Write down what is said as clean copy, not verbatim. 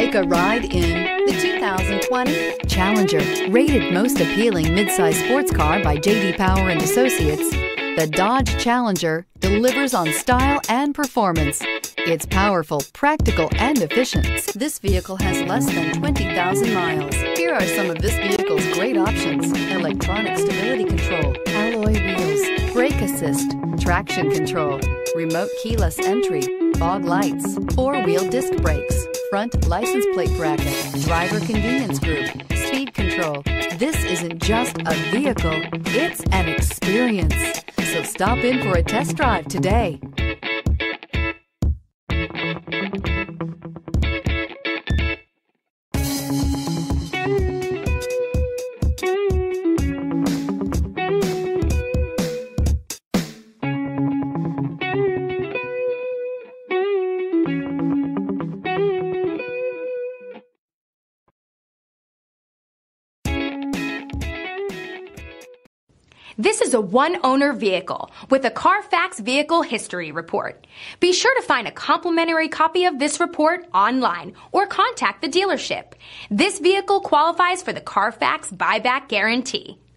Take a ride in the 2020 Challenger. Rated most appealing midsize sports car by J.D. Power and Associates, the Dodge Challenger delivers on style and performance. It's powerful, practical, and efficient. This vehicle has less than 20,000 miles. Here are some of this vehicle's great options: electronic stability control, alloy wheels, brake assist, traction control, remote keyless entry, fog lights, four-wheel disc brakes, front license plate bracket, driver convenience group, speed control. This isn't just a vehicle, it's an experience. So stop in for a test drive today. This is a one-owner vehicle with a Carfax Vehicle History Report. Be sure to find a complimentary copy of this report online or contact the dealership. This vehicle qualifies for the Carfax Buyback Guarantee.